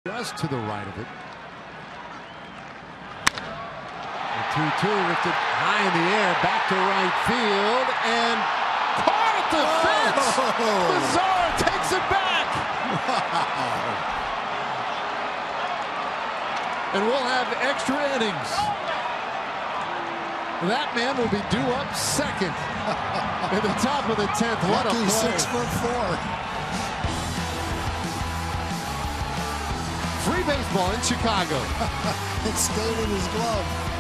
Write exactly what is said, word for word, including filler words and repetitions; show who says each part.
Speaker 1: Just to the right of it. two two lifted high in the air, back to right field, and caught at the fence. Oh. Mazara takes it back. Wow. And we'll have extra innings. That man will be due up second at the top of the tenth. What a play.
Speaker 2: Six foot four.
Speaker 1: Free baseball in Chicago.
Speaker 2: It stayed in his glove.